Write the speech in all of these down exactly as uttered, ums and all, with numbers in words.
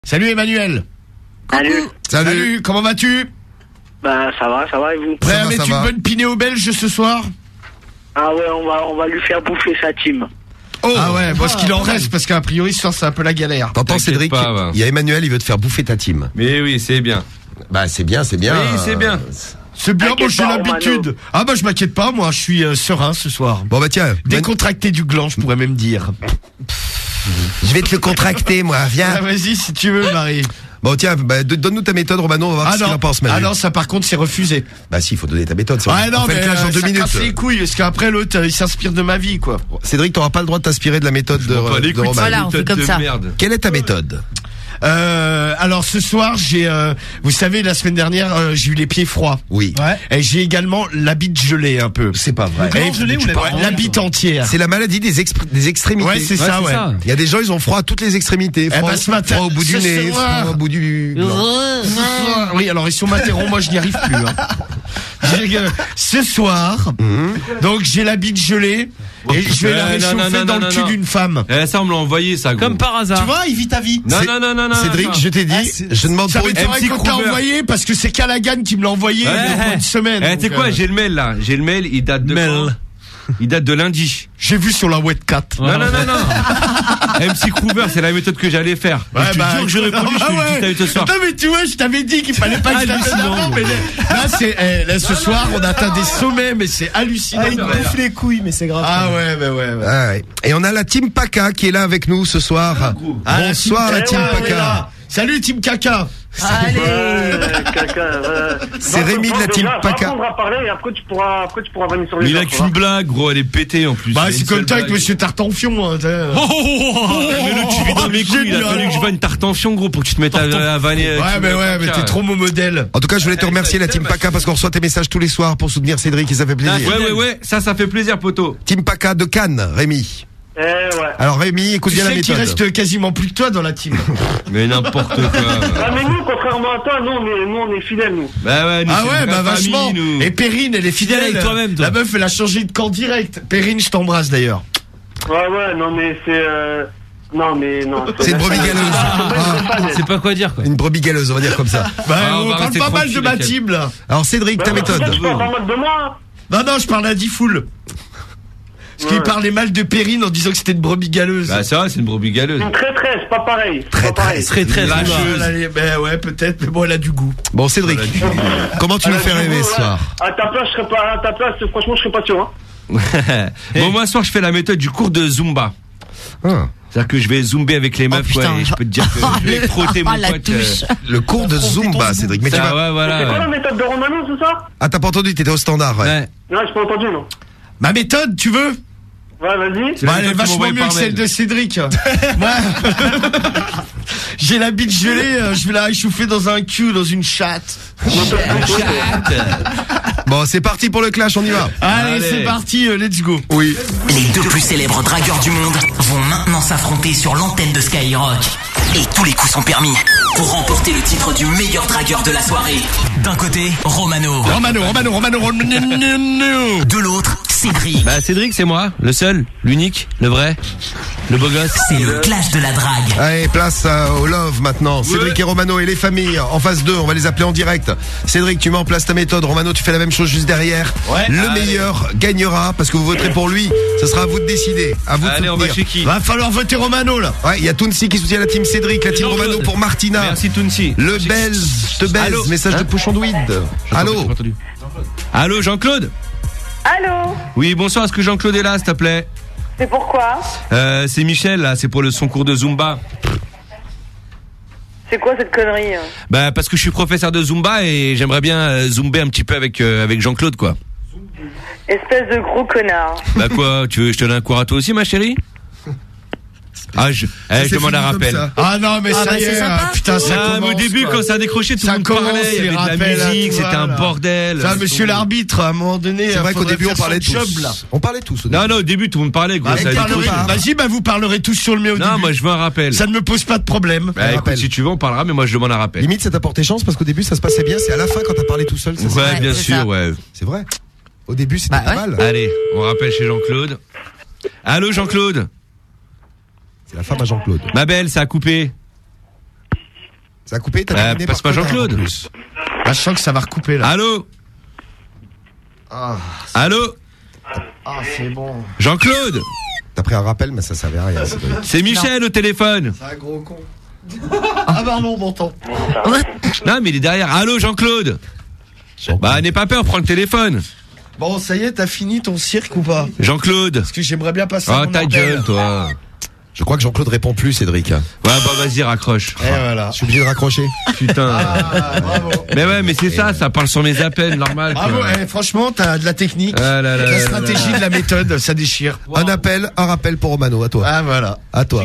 Salut Emmanuel. Salut. Salut. Salut, comment vas-tu? Bah ça va, ça va et vous? Prêt Ça à va, mettre ça une va. bonne pinée au belge ce soir? Ah ouais, on va, on va lui faire bouffer sa team. Oh. Ah ouais, bon, ce qu'il en reste, parce qu'a priori ce soir c'est un peu la galère. T'entends T'inquiète Cédric, pas, va. il y a Emmanuel, il veut te faire bouffer ta team. Mais oui, c'est bien. Bah c'est bien, c'est bien. Oui, c'est bien. C'est bien, moi T'inquiète j'ai pas, l'habitude. Ah bah je m'inquiète pas, moi je suis euh, serein ce soir. Bon bah tiens, Décontracté du gland, je pourrais même dire. je vais te le contracter moi, Ah, viens. vas-y si tu veux Marie. Bon tiens, bah, de- donne-nous ta méthode Romano, on va voir Ah ce qu'il non, en pense ah Manu. non, ça par contre c'est refusé. Bah si, il faut donner ta méthode. c'est- Ouais non on fait mais le clash euh, en deux ça minutes. casse les couilles, parce qu'après l'autre euh, il s'inspire de ma vie quoi. Cédric, t'auras pas le droit de t'inspirer de la méthode de, Bon, pas les de couilles de Romano. Voilà, on fait méthode comme de ça. merde. Quelle est ta méthode? Euh, alors ce soir j'ai, euh, vous savez la semaine dernière euh, j'ai eu les pieds froids. Oui. Et j'ai également la bite gelée un peu. C'est pas vrai. Et gelée ou la ouais, bite la bite entière. C'est la maladie des, expr- des extrémités. Ouais c'est ça ouais. Il y a des gens, ils ont froid à toutes les extrémités. Eh Froid, ben, ce matin, froid au bout du ce nez, soir. froid au bout du... gland. Oui, alors ils sont m'interrompent, moi je n'y arrive plus. Hein. J'ai, euh, Ce soir, donc j'ai la bite gelée et je vais la Euh, non, non, réchauffer non, dans non, le cul non. d'une femme. Eh, ça, on me l'a envoyé, ça, gros. Comme par hasard. Tu vois, il vit ta vie. Non, C'est- non, non, non, non. Cédric, non. je t'ai dit, Ah, c'est- je demande Ça pour une... m'étonnerait M C qu'on te l'a Kruger. envoyé parce que c'est Callaghan qui me l'a envoyé Ouais. il y a une semaine. Eh, tu sais donc, quoi, euh, j'ai le mail, là. J'ai le mail, il date de Mail. quand Il date de lundi. J'ai vu sur la webcat. Non, non, non, non. M C Kruger, c'est la méthode que j'allais faire. Ouais, je te bah, jure que j'ai écoute, répondu, je te ah le dis, ouais. t'as eu ce soir. Non mais tu vois, je t'avais dit qu'il fallait pas que je l'appelle Hallucinant, avant, mais là c'est, eh, là ce soir on atteint des sommets, mais c'est hallucinant. Ah, il bouffe les couilles, mais c'est grave. Ah ouais, bah ouais, ouais. Ah ouais. Et on a la team PACA qui est là avec nous ce soir. Ah, la Bonsoir team- la eh team ouais, on est PACA. là. Salut team caca. Allez. Ouais, caca, ouais. C'est Non, Rémi de la déjà, team va PACA. apprendre à parler et après tu pourras, après tu pourras venir sur les Mais il a autres, qu'une hein. blague, gros, elle est pétée en plus. Bah Il a c'est une comme seule toi avec blague. Monsieur Tartanfion. Hein, t'sais. Oh, oh, oh, oh, mais le tu vis dans mes couilles, il a Génial. fallu que je vanne Tartanfion, gros, pour que tu te mettes à, à vanner. Ouais mais ouais, mais t'es trop mon modèle. En tout cas, je voulais te remercier la team PACA parce qu'on reçoit tes messages tous les soirs pour soutenir Cédric et ça fait plaisir. Ouais, ouais, ouais, ça, ça fait plaisir, poteau. Team PACA de Cannes, Rémi. Eh ouais. Alors Rémi, écoute Tu bien la sais qu'il méthode. reste quasiment plus que toi dans la team. Mais n'importe quoi. Ah mais nous, contrairement à toi, nous on est, nous on est fidèles nous. Bah ouais, nous, Ah c'est ouais, une bah vraie vachement. famille, nous. Et Perrine, elle est fidèle avec toi-même, toi. La meuf, elle a changé de camp direct. Perrine, je t'embrasse d'ailleurs. Ouais ouais, non mais c'est, euh... non mais non. C'est une brebis galeuse. Ah, C'est pas quoi dire, quoi. Une brebis galeuse, on va dire comme ça. Bah, Ah, on on va parle rester pas mal de tranquille, ma Ken. team là. Alors Cédric, ta Bah, méthode. Tu parles pas mal de moi. Non, non, je parle à Diffoul. Parce qu'il Ouais. parlait mal de Perrine en disant que c'était une brebis galeuse. Bah ça, c'est une brebis galeuse. Une traîtresse, pas pareil. Très, Pas pareil. Très très Lâcheuse. lâcheuse. Allez, ben ouais, peut-être, mais bon, elle a du goût. Bon Cédric, comment tu Ah, nous là, fais du rêver coup, ce là, soir? À ta place, je serais pas, à ta place, franchement, je serais pas sûr, hein. Bon, moi, ce soir, je fais la méthode du cours de Zumba. Ah, C'est-à-dire que je vais zumber avec les meufs, putain. ouais, et je peux te dire que je vais frotter mon Oh, la pote. touche. le cours de Zumba, Cédric. Mais tu Ça, vas... ouais, C'est quoi voilà. la méthode de Romano, c'est ça? Ah, t'as pas entendu, t'étais au standard, ouais. Ouais. Non, j'ai pas entendu, non. Ma méthode, tu veux? Ouais, vas-y. C'est Bah, la elle est méthode que vachement m'envoie mieux par que celle mail. de Cédric. Moi, j'ai la bite gelée, euh, je vais la réchauffer dans un cul, dans une chatte. Bon, c'est parti pour le clash, on y va. Allez, Allez. c'est parti, euh, let's go. Oui. Les deux plus célèbres dragueurs du monde vont maintenant s'affronter sur l'antenne de Skyrock. Et tous les coups sont permis pour remporter le titre du meilleur dragueur de la soirée. D'un côté, Romano. Romano, Romano, Romano, Romano. De l'autre, Cédric. Bah, Cédric, c'est moi. Le seul, l'unique, le vrai, le beau gosse. C'est le clash de la drague. Allez, place euh, au love maintenant. Cédric et Romano et les familles en phase deux, on va les appeler en direct. Cédric, tu mets en place ta méthode. Romano, tu fais la même chose juste derrière. Ouais. Le Allez. meilleur gagnera parce que vous voterez pour lui. Ce sera à vous de décider. À vous Allez, de on va soutenir. chez qui? Va falloir voter Romano, là. Ouais, il y a Tounsi qui soutient la team Cédric, la team Jean-Claude. Romano pour Martina. Merci, Tounsi. Le belge te baise. Allô. Message de Hein pochon de weed. Allô. J'ai pas entendu. Allô, Jean-Claude? Allô, Oui, bonsoir. Est-ce que Jean-Claude est là, s'il te plaît? c'est pourquoi? Euh, c'est Michel, là. C'est pour le son cours de Zumba. C'est quoi cette connerie? hein Bah, parce que je suis professeur de Zumba et j'aimerais bien euh, zumber un petit peu avec, euh, avec Jean-Claude, quoi. Espèce de gros connard. Bah quoi, tu veux que je te donne un cours à toi aussi, ma chérie? Ah, je, eh, je c'est demande un fini comme rappel. ça. Ah non, mais Ah, ça bah, y c'est est, sympa. euh, putain, ça Ah, mais commence. au début, quoi. quand ça a décroché, tout Ça le monde commence, parlait, il y les avait de rappels, la là, musique, tout c'était ça, un là. bordel. Ça, monsieur l'arbitre, à un moment donné, C'est vrai qu'au faudrait début on faire parlait son tous. job, là. On parlait tous. au Non, début. non, au début, tout le monde parlait, gros. Bah, ça vous a parlerez- décroché. Vas-y, bah vous parlerez tous sur le mien au Non, début. moi, je veux un rappel. Ça ne me pose pas de problème. Bah, écoute, rappel. si tu veux, on parlera, mais moi, je demande un rappel. Limite, ça t'a porté chance parce qu'au début ça se passait bien. C'est à la fin quand t'as parlé tout seul. ça se- Ouais, Ouais, bien c'est sûr, ça. ouais. C'est vrai. Au début c'était Bah, pas ouais. mal. Allez, on rappelle chez Jean-Claude. Allô, Jean-Claude? C'est la femme à Jean-Claude. Ma belle, ça a coupé. Ça a coupé, t'as Euh, terminé passe par pas connard, Jean-Claude. en plus. Ah, je sens que ça va recouper là. Allô Ah, Allô ah c'est bon. Jean-Claude T'as pris un rappel, mais ça servait à rien. Cédric. C'est Michel au téléphone. C'est un gros con. Ah pardon, bon temps. Non, mais il est derrière. Allô, Jean-Claude Bah, n'aie pas peur, prends le téléphone. Bon, ça y est, t'as fini ton cirque ou pas? Jean-Claude. Parce que j'aimerais bien passer Oh, mon ta appel. gueule, toi. Je crois que Jean-Claude répond plus, Cédric. Ouais, bah vas-y, raccroche. Et voilà. Je suis obligé de raccrocher. Putain. Ah, bravo. Mais ouais, mais c'est ça, ça parle sur mes appels, normal. Bravo, quoi. eh, franchement, t'as de la technique, Ah là là la là stratégie, de la méthode, ça déchire. Un appel, un rappel pour Romano. À toi. Ah voilà. À toi.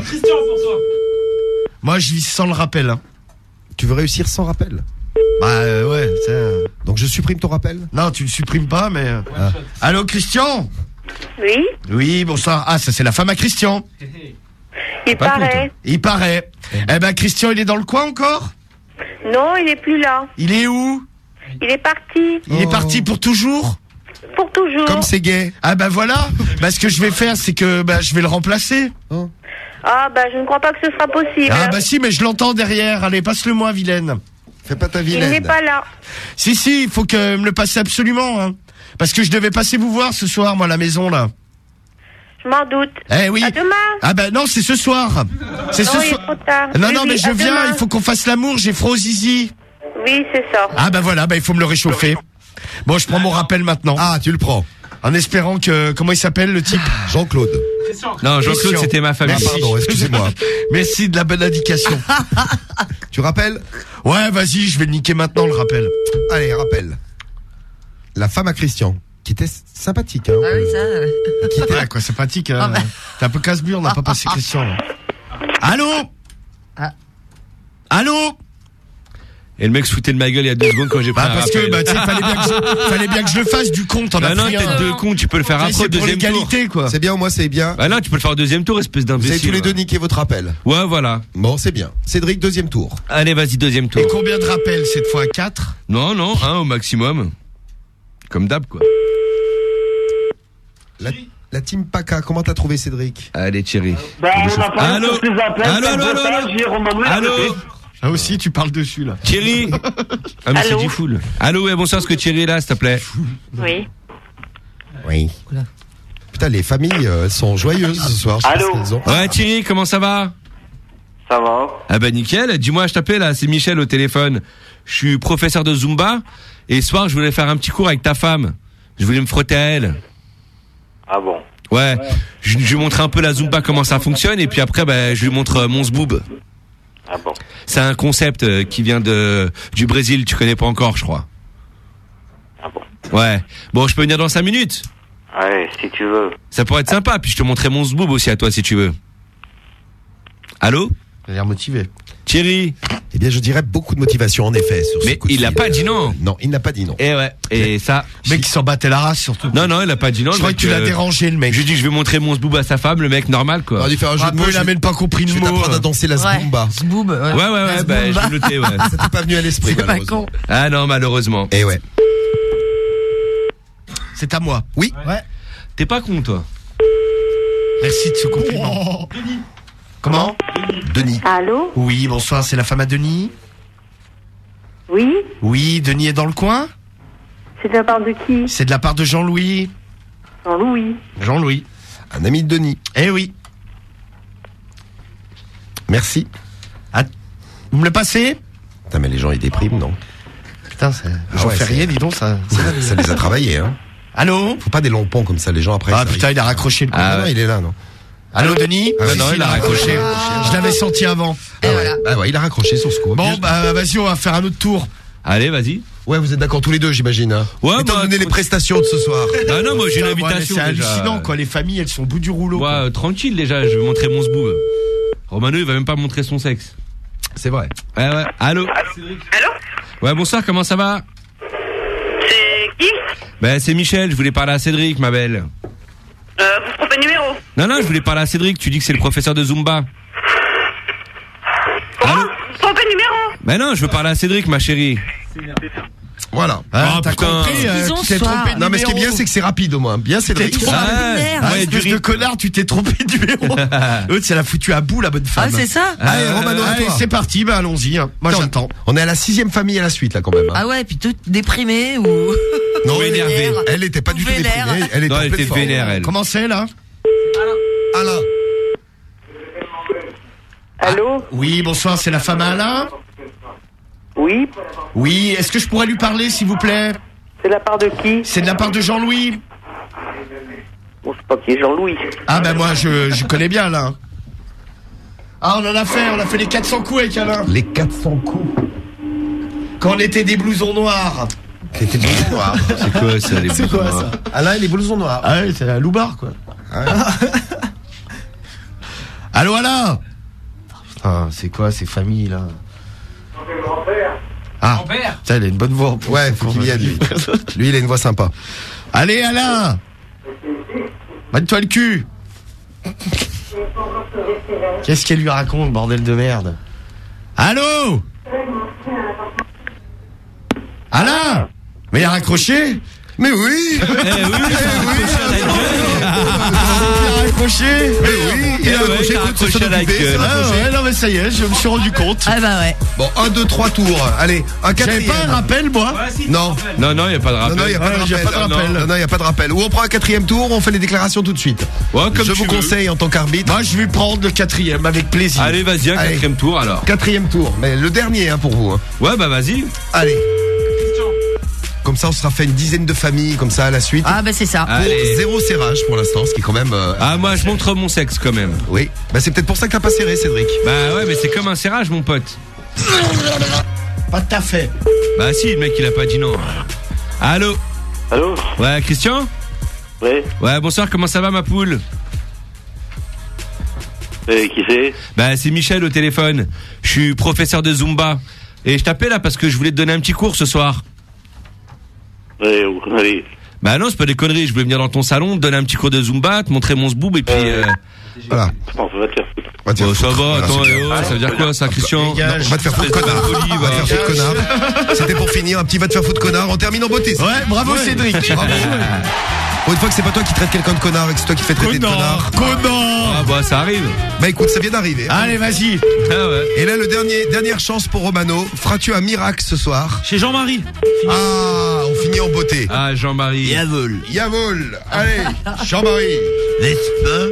Moi, je vis sans le rappel. Hein. Tu veux réussir sans rappel? Bah euh, ouais. Ça... Donc je supprime ton rappel? Non, tu le supprimes pas, mais. euh. Ah. Allô, Christian? Oui, Oui, bonsoir. Ah, ça c'est la femme à Christian. il Pas paraît. Il paraît. Eh ben, Christian, il est dans le coin encore? Non, il est plus là. Il est où? Il est parti. Il Oh. est parti pour toujours? Pour toujours. Comme c'est gay. Ah bah voilà. Bah ce que je vais faire, c'est que bah je vais le remplacer. Ah, bah, je ne crois pas que ce sera possible. Ah bah si, mais je l'entends derrière. Allez, passe-le-moi, vilaine. Fais pas ta il n'est vilaine. pas là. Si si, il faut que me le passe absolument. Hein. Parce que je devais passer vous voir ce soir, moi, à la maison là. Je m'en doute. Eh oui. À demain. Ah bah non, c'est ce soir. C'est Non, ce il est soir. trop tard. Non Oui, non, oui, mais je à viens. demain. Il faut qu'on fasse l'amour. J'ai froid aux zizi. Oui, c'est ça. Ah bah voilà, bah il faut me le réchauffer. Bon, je prends mon rappel maintenant. Ah, tu le prends. En espérant que comment il s'appelle le type? Jean-Claude. Non, Jean-Claude, Christian. c'était ma famille. Ah, pardon, excusez-moi. Merci de la bonne indication. Tu rappelles? Ouais, vas-y, je vais le niquer maintenant le rappel. Allez, rappel. La femme à Christian, qui était sympathique. Hein, Ah oui, ça. euh. qui était... Ouais, quoi, sympathique. Hein. Ah bah. T'es un peu casse-bure, on n'a pas passé Christian. Là. Allô? Ah. Allô? Et le mec se foutait de ma gueule il y a deux secondes quand j'ai pris Bah un parce que rappel. bah, tu sais, fallait bien que je, fallait bien que je le fasse du con, t'en Bah as non, pris tête un. de con, tu peux le faire Tu sais, après au c'est pour deuxième tour. l'égalité quoi. C'est bien, au moins c'est bien. Bah non, tu peux le faire au deuxième tour, espèce Vous avez d'imbécile. tous les deux ouais. niqué votre rappel. Ouais, voilà. Bon, c'est bien. Cédric, deuxième tour. Allez, vas-y, deuxième tour. Et combien de rappels cette fois? Quatre? Non, non, un au maximum. Comme d'hab, quoi. La, la team Paca, comment t'as trouvé Cédric? Allez, Thierry. Ben, on a parlé Allô sur ses appels, Allô, sur allô, le allô, votage, allô et Romano, il a Allô arrêté. Ah aussi, tu parles dessus là. Thierry Ah, mais c'est Allô du full. Allô, ouais, bonsoir, est-ce que Thierry est là, s'il te plaît? Oui. Oui. Putain, les familles euh, elles sont joyeuses ce soir. Je Allô pense qu'elles ont- Ouais, Thierry, comment ça va? Ça va. Ah bah nickel, dis-moi, je t'appelle là, c'est Michel au téléphone. Je suis professeur de Zumba et ce soir je voulais faire un petit cours avec ta femme. Je voulais me frotter à elle. Ah bon. Ouais, je, je lui montrer un peu la Zumba comment ça fonctionne et puis après bah, je lui montre euh, mon zboob. Ah bon. C'est un concept euh, qui vient de du Brésil, tu connais pas encore je crois. Ah bon. Ouais, bon je peux venir dans cinq minutes. Ouais, si tu veux. Ça pourrait être sympa, puis je te montrerai mon zboob aussi à toi si tu veux. Allô? T'as l'air motivé. Thierry? Eh bien, je dirais beaucoup de motivation en effet sur ce Mais coup de il a fil. pas dit non. Non, il n'a pas dit non. Eh ouais, et ça... Le mec qui s'en battait la race surtout. Non, non, il a pas dit non. Je le crois mec, que tu l'as euh, dérangé le mec. Je lui dis que je vais montrer mon zboob à sa femme, le mec normal On quoi. aurait dû faire un jeu Un de mots. peu, il je a vais- même pas compris Je le vais mot. t'apprendre à danser la Ouais. zumba. Zboob. Ouais, Ouais, ouais, ouais, La bah, zumba. je vais noter, ouais. Ça t'est pas venu à l'esprit. C'est pas malheureusement. con. Ah non, malheureusement. Eh ouais. C'est à moi. Oui. Ouais. T'es pas con, toi. Merci de ce compliment. Comment? Denis. Allô? Oui, bonsoir, c'est la femme à Denis. Oui? Oui, Denis est dans le coin. C'est de la part de qui? C'est de la part de Jean-Louis. Jean-Louis. Jean-Louis. Un ami de Denis. Eh oui. Merci. Ah, vous me le passez? Putain, mais les gens ils dépriment, non? Putain, c'est Ah Jean ouais, Ferrier, c'est- dis donc ça. Ça les a travaillés, hein. Allô? Faut pas des longs ponts comme ça, les gens après. Ah ça putain, arrive. il a raccroché le Ah, con. non, ouais. il est là, non? Allô, Denis? Ah, Si, non, si, il a raccroché. Je l'avais senti avant. Et voilà. Ah ouais, il a raccroché sur ce coup. Bon, bah vas-y, on va faire un autre tour. Allez, vas-y. Ouais, vous êtes d'accord tous les deux, j'imagine. Hein. Ouais, Étant bah, donné les écoute- prestations de ce soir. Bah non, moi j'ai une Putain, ouais, mais invitation. c'est déjà. hallucinant, quoi. Les familles, elles sont au bout du rouleau. Ouais, quoi. euh, tranquille déjà, je vais montrer mon zboob. Romano, il va même pas montrer son sexe. C'est vrai. Ouais, ouais. Allô? Allô? Ouais, bonsoir, comment ça va? C'est qui? Bah, c'est Michel, je voulais parler à Cédric, ma belle. Euh, vous trompez de numéro. Non, non, je voulais parler à Cédric, tu dis que c'est le professeur de Zumba. Allô? Vous trompez de numéro. Bah non, je veux parler à Cédric, ma chérie. Voilà. Ah, Ah, t'as putain. compris, euh, Ils ont tu t'es ce soir. trompé de Non, mais ce qui est bien, numéro. c'est que c'est rapide au moins. Bien, Cédric. T'es trop Ah, binaire. Ah, ouais, espèce du de riz. connard, tu t'es trompé de numéro. L'autre, ça l'a foutu à bout, la bonne Ah, femme. c'est ça? Allez, Romano, à Allez, toi. c'est parti, bah allons-y. hein. Moi, Attends, j'attends. On est à la sixième famille à la suite, là, quand même. hein. Ah ouais, puis toute déprimée ou. Non, Ou elle, énervée. elle était pas du tout Vénère. déprimée. Elle était Non, en elle pleine était forme. vénère, elle. Comment c'est, là? Alain. Allô? Oui, bonsoir, c'est la femme à Alain? Oui? Oui, est-ce que je pourrais lui parler, s'il vous plaît? C'est la part de qui? C'est de la part de Jean-Louis. Bon, c'est pas qui est Jean-Louis. Ah, ben moi, je, je connais bien, Alain. Ah, on en a fait, on a fait les quatre cents coups avec Alain. Les quatre cents coups. Quand on était des blousons noirs. C'était des blousons noirs. C'est quoi ça, les C'est quoi ça? Alain et les blousons noirs. Ah ouais, c'est la loubar, quoi. Allô, Alain? Putain, c'est quoi ces familles, là? Ah, putain, il a une bonne voix. en plus. Ouais, faut qu'il vienne, lui. Lui, il a une voix sympa. Allez, Alain! Mets-toi le cul! Qu'est-ce qu'elle lui raconte, bordel de merde? Allô? Alain? Mais il a raccroché? Mais oui. Eh oui, Il a raccroché? Mais oui, il a Eh ouais, raccroché, il a écoute, c'est raccroché son la occupé, gueule. c'est Ah raccroché. ouais, non mais ça y est, je me suis rendu compte. Ah bah ouais. Bon, un, deux, trois tours. Allez, un J'avais quatrième. pas un rappel, moi? Non. Non, non, il n'y a pas de Non, rappel. non, il n'y a pas de Ah, y a rappel. pas de rappel. Non, non, il n'y a pas de rappel. Ou on prend un quatrième tour, on fait les déclarations tout de suite. Ouais, comme Je tu vous veux. conseille en tant qu'arbitre. Moi, je vais prendre le quatrième avec plaisir. Allez, vas-y, un Allez. quatrième tour alors. Quatrième tour, mais le dernier hein, pour vous. hein. Ouais, bah vas-y. Allez. Comme ça, on sera fait une dizaine de familles comme ça à la suite. Ah bah c'est ça. Pour Allez. zéro serrage pour l'instant, ce qui est quand même. euh, Ah, moi, je montre mon sexe quand même. Oui. Bah c'est peut-être pour ça que t'as pas serré, Cédric. Bah ouais, mais c'est comme un serrage, mon pote. Pas tout à fait. Bah si, le mec, il a pas dit non. Allô? Allô? Ouais, Christian? Ouais. Ouais, bonsoir, comment ça va, ma poule? Et qui c'est? Bah, c'est Michel au téléphone. Je suis professeur de Zumba. Et je t'appelle là parce que je voulais te donner un petit cours ce soir. Ouais, vous allez. Bah non, c'est pas des conneries. Je voulais venir dans ton salon, te donner un petit cours de Zumba, te montrer mon zboob et puis... Euh... Voilà. Non, ça va te faire foutre. On va te faire Bon, ça foutre. va, Voilà, attends, c'est eh bien. oh, ça veut dire quoi ça, Christian? Dégage. On va te faire foutre, connard. Folie, On va te faire foutre, connard. C'était pour finir, un petit va te faire foutre, connard. On termine en beauté. Ouais, bravo Cédric. Bravo. Pour une fois que c'est pas toi qui traite quelqu'un de connard et que c'est toi qui fais traiter de connard. Connard, connard. Ah bah ça arrive. Bah écoute, ça vient d'arriver. Allez, vas-y. Ah ouais. Et là, le dernier, dernière chance pour Romano. Feras-tu un miracle ce soir? Chez Jean-Marie. Ah, on finit en beauté. Ah, Jean-Marie. Yavol. Yavol. Allez, Jean-Marie. N'est-ce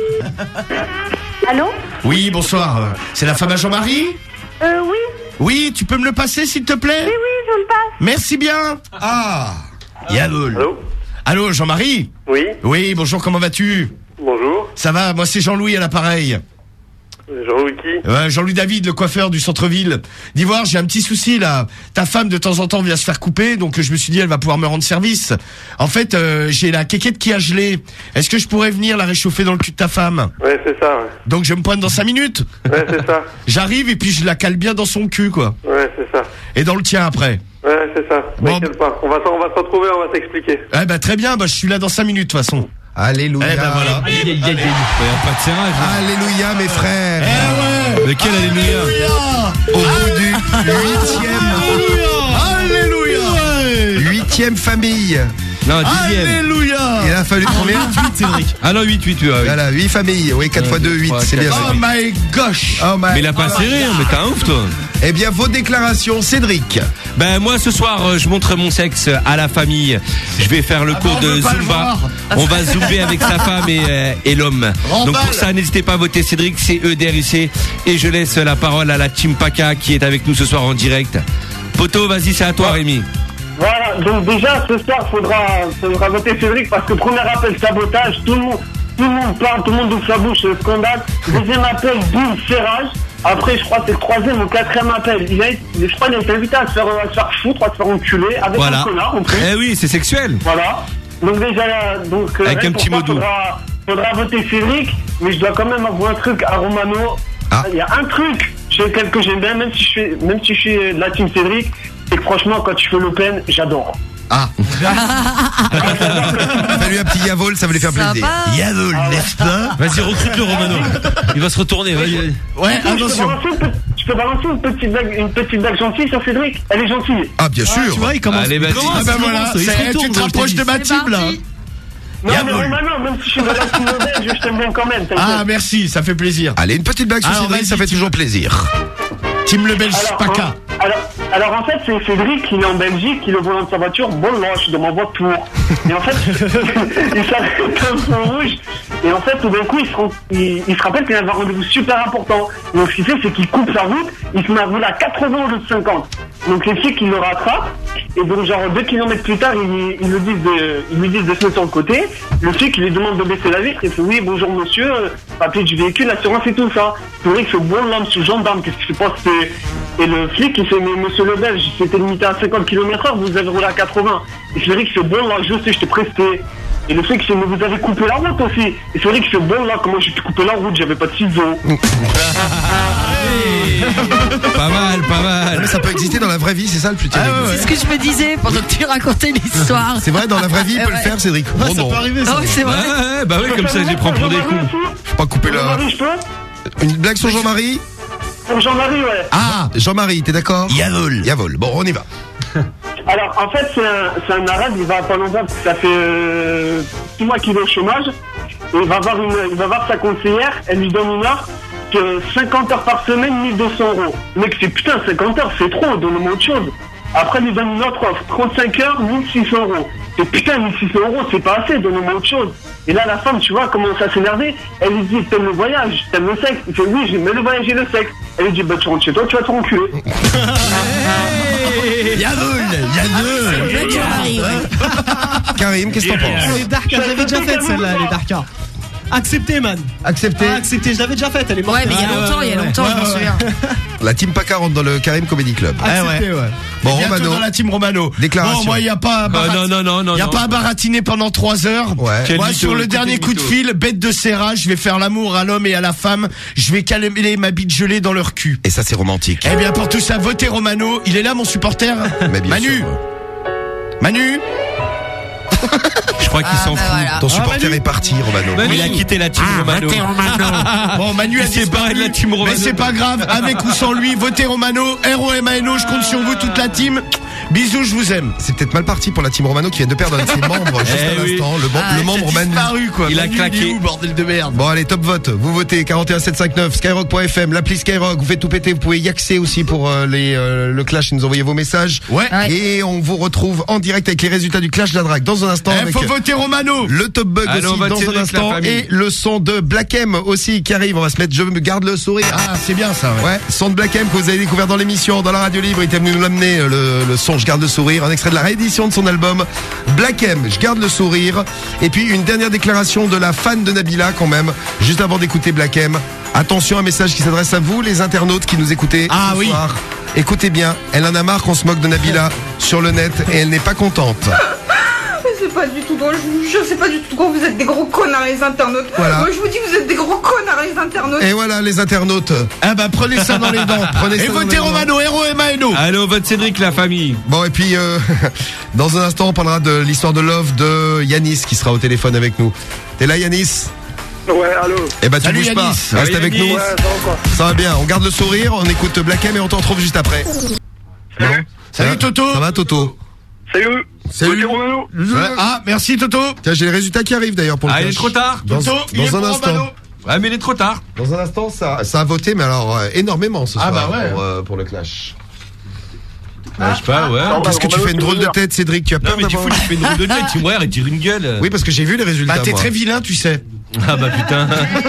Allô? pas? Oui, bonsoir. Euh, C'est la femme à Jean-Marie? Euh, oui. Oui, tu peux me le passer, s'il te plaît? Oui, oui, je le passe. Merci bien. Ah. Yavol. Allô? Allô, Jean-Marie? Oui. Oui, bonjour, comment vas-tu? Bonjour. Ça va, moi c'est Jean-Louis à l'appareil. Jean-Louis qui? Ouais, Jean-Louis David, le coiffeur du centre-ville. Dis voir, j'ai un petit souci là. Ta femme de temps en temps vient se faire couper, donc je me suis dit elle va pouvoir me rendre service. En fait, euh, j'ai la quéquette qui a gelé. Est-ce que je pourrais venir la réchauffer dans le cul de ta femme? Ouais, c'est ça. Ouais, Donc je me pointe dans cinq minutes. ouais c'est ça. J'arrive et puis je la cale bien dans son cul, quoi. Ouais, c'est ça. Et dans le tien après. Ouais, c'est ça. Bon. T'inquiète pas. On va, s'en- on va se retrouver, on va s'expliquer. Eh ben très bien, bah je suis là dans cinq minutes de toute façon. Alléluia. Eh ben voilà. Aïe, aïe, aïe, aïe. Il y a pas de serrage. hein. Alléluia, mes frères. Eh ouais. Mais quel alléluia. Au bout du huitième, Alléluia. huitième famille. Non, dixième. Alléluia. Il a fallu combien? Cédric. Ah non, huit, huit, huit. ah oui. Voilà, huit familles. Oui, quatre fois deux, huit. trois, C'est bien quatre, ça. Oh my gosh. Oh my- Mais il a pas serré, hein, mais t'es un ouf, toi. Eh bien, vos déclarations, Cédric. Ben moi ce soir euh, je montre mon sexe à la famille. Je vais faire le cours bah, on de veut pas le Zumba. voir. On va zumber avec sa femme et, euh, et l'homme. Remballe. Donc pour ça n'hésitez pas à voter Cédric, c'est E D R I C. Et je laisse la parole à la team Paca qui est avec nous ce soir en direct. Poto, vas-y, c'est à toi Rémi. Voilà, donc déjà, ce soir, faudra, faudra voter Cédric parce que premier appel, sabotage, tout le monde, tout le monde parle, tout le monde ouvre sa bouche, c'est le scandale. Deuxième appel, boum, serrage. Après, je crois que c'est le troisième ou quatrième appel. Il a, je crois qu'il a été invité à se faire, à se faire foutre, à se faire enculer avec Voilà. un connard en plus. Eh oui, c'est sexuel. Voilà. Donc déjà, donc euh, Avec rien un pour petit ça, mot doux. Faudra, faudra voter Cédric, mais je dois quand même avouer un truc à Romano. Ah. Il y a un truc chez lequel que j'aime bien, même si je suis, même si je suis de la team Cédric, c'est que franchement, quand tu fais l'open, j'adore. Ah. Salut un petit Yavol, ça va lui faire plaisir. Sympa. Yavol, n'est-ce pas? Vas-y, recrute le Romano. Il va se retourner. Vas-y. Ouais, Je peux attention. balancer une petite- je je peux balancer une petite blague, une petite blague gentille sur Cédric. Elle est gentille. Ah, bien sûr. Tu vois, il commence. Allez, vas-y. il commence, Ah bah il voilà, commence, il se c'est- retourne, tu te je rapproches dis. de ma team là. Non, Y'a mais bon. Romano, même si je suis dans la team belge, je t'aime bien quand même. t'inquiète. Ah merci, ça fait plaisir. Allez, une petite blague sur Alors, Cédric, vas-y, ça fait Tim. toujours plaisir. Team le Belge Alors, Paca. en, alors, alors en fait, c'est Cédric, il est en Belgique, il est au volant de sa voiture, bon lâche de ma voiture. Et en fait, il s'arrête un feu rouge. Et en fait, tout d'un coup, il se, rend- il, il se rappelle qu'il avait un rendez-vous super important. Donc ce qu'il fait, c'est qu'il coupe sa route, il se met à rouler à quatre-vingts au lieu de cinquante. Donc les flics, ils le rattrapent. Et donc genre deux kilomètres plus tard, ils, ils, le disent de, ils lui disent de se mettre sur le côté. Le flic, il lui demande de baisser la vitre. Il fait oui, bonjour monsieur, euh, papier du véhicule, assurance et tout ça. Cédric fait bon l'homme sous gendarme, qu'est-ce qui se passe? c'est- Et le flic, il fait mais monsieur le Belge, c'était limité à cinquante kilomètres heure, vous avez roulé à quatre-vingts. Et Cédric fait bon là, je sais, je t'ai presté. Et le fait que c'est, mais vous avez coupé la route aussi. Et c'est vrai que c'est bon là, comment j'ai pu couper la route, j'avais pas de ciseaux. Pas mal, pas mal. Mais ça peut exister dans la vraie vie, c'est ça le plus terrible. C'est ce que je me disais pendant que tu racontais l'histoire. C'est vrai, dans la vraie vie, il peut Ouais. le faire, Cédric. Ouais, Bon, ça non. peut arriver, Ah ça. oui, c'est Ouais, vrai. ouais, bah oui, comme ça, j'y prends pour des coups. Faut pas couper la. Jean-Marie, je peux? Une blague sur Jean-Marie? Pour Jean-Marie, ouais. Ah, Jean-Marie, t'es d'accord? Yavol. Yavol. Bon, on y va. Alors, en fait, c'est un, c'est un arabe, il va pas longtemps, parce que ça fait euh, six mois qu'il est au chômage. Et il va voir une, il va voir sa conseillère, elle lui donne une offre que cinquante heures par semaine, mille deux cents euros. Le mec, c'est putain, cinquante heures, c'est trop, donne-moi autre chose. Après, elle lui donne une autre offre, trente-cinq heures, mille six cents euros. Et putain, mille six cents euros, c'est pas assez, donne-moi autre chose. Et là, la femme, tu vois, commence à s'énerver. Elle lui dit, t'aimes le voyage, t'aimes le sexe. Il fait, oui, j'aime le voyage et le sexe. Elle lui dit, bah, tu rentres chez toi, tu vas te renculer. Yavol, Yavol. Blague Jean-Marie, ouais. Karim, qu'est-ce que t'en penses? Elle est dark, je l'avais déjà faite celle-là, elle est dark. Accepté, man. Accepté. Ah, accepté, je l'avais déjà faite, elle est morte. Ouais, mais il y a Ah, longtemps, ouais, il y a ouais, longtemps, ouais, je m'en ouais. souviens. La team Paca rentre dans le Karim Comedy Club. Accepté, ouais. Bon, Bientôt Romano. dans la team Romano. Déclaration. Bon, moi, il y a pas à Bah, barat- non, non, non, non. y a non. pas à baratiner pendant trois heures. Ouais. Quel Moi, mytho, sur le écoutez, dernier coup de mytho. fil, bête de serrage, je vais faire l'amour à l'homme et à la femme. Je vais calmer ma bite gelée dans leur cul. Et ça, c'est romantique. Eh bien, pour tout ça, votez Romano. Il est là, mon supporter. Mais bien Manu. sûr. Manu. Je crois qu'il Ah, s'en bah fout. voilà. Ton supporter est parti, Romano. Manu, il a quitté la team Romano. Bon, Manu a Il s'est disparu. barré de la team Romano. Mais c'est pas grave, avec ou sans lui, votez Romano, R O M A N O, je compte sur vous toute la team. Bisous, je vous aime. C'est peut-être mal parti pour la team Romano qui vient de perdre un de ses membres juste Eh à oui. l'instant. Le, bon- Ah, le membre Manu. Disparu, quoi. Il a Manu, claqué. est où, bordel de merde. Bon, allez, top vote. Vous votez quarante et un sept cent cinquante-neuf, skyrock point f m, l'appli Skyrock. Vous faites tout péter. Vous pouvez y accéder aussi pour euh, les, euh, le clash et nous envoyer vos messages. Ouais. Ouais. Et on vous retrouve en direct avec les résultats du clash de la drague dans un instant. Eh, avec faut voter Romano. le top bug Allez, on aussi va dans tirer un avec la instant. famille. Et le son de Black M aussi qui arrive. On va se mettre, je me garde le sourire. Ah, c'est bien ça, ouais. Ouais, son de Black M que vous avez découvert dans l'émission, dans la radio libre. Il était venu nous l'amener, le, le son Je garde le sourire, un extrait de la réédition de son album Black M, Je garde le sourire. Et puis une dernière déclaration de la fan de Nabila quand même, juste avant d'écouter Black M. Attention, un message qui s'adresse à vous, les internautes qui nous écoutez Ah ce oui. soir. Écoutez bien, elle en a marre qu'on se moque de Nabila sur le net et elle n'est pas contente. Mais c'est pas du tout drôle, je vous jure, c'est pas du tout drôle, vous êtes des gros connards les internautes. Voilà. Moi je vous dis, vous êtes des gros connards les internautes. Et voilà les internautes. Ah bah prenez ça dans les dents. Prenez Et ça dans votez les dents. Romano, R O M A N O. Allez, on vote Cédric, la famille. Bon et puis euh, dans un instant on parlera de l'histoire de Love de Yanis qui sera au téléphone avec nous. T'es là Yanis? Ouais, allô. Eh ben tu Salut, bouges Yanis. pas, reste Salut, avec Yanis. nous. Ouais, ça va quoi. Ça va bien, on garde le sourire, on écoute Black M et on te retrouve juste après. Bon. Salut, Ça- Toto. Ça va Toto? Salut. Salut. Votez Romano. Ouais. Ah, merci Toto. Tiens, j'ai les résultats qui arrivent d'ailleurs pour le Ah, il est clash. trop tard. Dans, Toto, il est dans pour un instant. Romano. Ouais, mais il est trop tard. Dans un instant, ça, ça a voté, mais alors euh, énormément ce Ah, soir bah ouais. pour, euh, pour le clash. Ouais, je sais pas, ouais. Qu'est-ce que tu Romano, fais une drôle de c'est tête, Cédric? Tu as Non, peur mais tu d'avoir... fous, tu fais une drôle de tête, tu me il tire une gueule. Oui, parce que j'ai vu les résultats. Bah, t'es moi. très vilain, tu sais. Ah bah putain.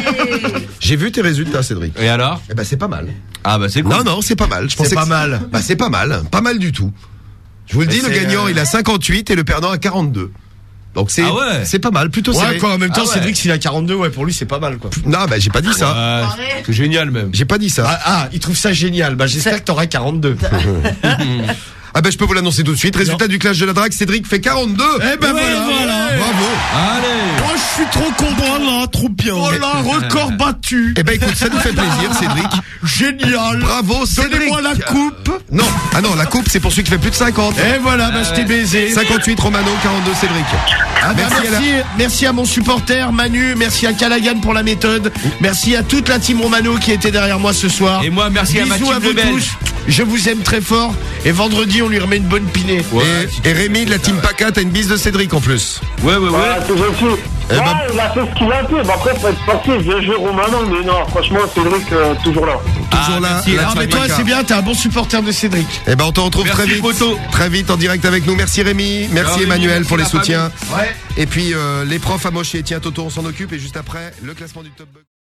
J'ai vu tes résultats, Cédric. Et alors? Eh ben, c'est pas mal. Ah bah c'est cool. Non, non, c'est pas mal. Je pensais pas que- mal. Bah, c'est pas mal. Pas mal du tout. Je vous le Mais dis, le c'est, gagnant, euh, il a cinquante-huit et le perdant a quarante-deux. Donc c'est Ah ouais. c'est pas mal, plutôt serré. Ouais, quoi, en même temps, Ah ouais. Cédric, s'il a quarante-deux, ouais, pour lui, c'est pas mal, quoi. Non, bah j'ai pas dit ça. Ouais, c'est génial même. J'ai pas dit ça. Ah, ah, il trouve ça génial. Bah, j'espère que t'auras quarante-deux. Ah ben je peux vous l'annoncer tout de suite. Résultat du clash de la drague, Cédric fait quarante-deux. Eh ben Ouais, voilà, voilà. ouais. Bravo. Allez. Oh, je suis trop content là, trop bien. Oh là, record battu. Eh ben écoute, ça nous fait plaisir, Cédric. Génial. Bravo, Cédric. Donnez-moi la coupe. Non, ah non, la coupe c'est pour celui qui fait plus de cinquante. Et voilà, bah je t'ai baisé. cinquante-huit Romano, quarante-deux Cédric. Ah bah, Merci, merci, à la- merci à mon supporter Manu, merci à Callaghan pour la méthode, merci à toute la team Romano qui était derrière moi ce soir. Et moi, merci à ma Bisous team à de vous Belge. tous. Je vous aime très fort. Et vendredi, on lui remet une bonne pinée. Ouais, et, si tu et veux, Rémi de la c'est team ça, PACA, t'as une bise de Cédric en plus. Ouais, ouais, ouais. Voilà, c'est gentil. Eh Ouais, ben- il a fait ce qu'il a fait. Bon, après, faut être sportif, bien joué Romano, mais non, franchement, Cédric, euh, toujours là. Toujours Ah, là. merci, la là, Ah team mais toi PACA. c'est bien, t'es un bon supporter de Cédric. Eh ben on te retrouve Merci, très vite. photo. Très vite en direct avec nous. Merci Rémi, merci Ciao, Emmanuel Rémi, pour les merci la soutiens. Ouais. Et puis euh, les profs à mocher. Tiens Toto, on s'en occupe et juste après le classement du top.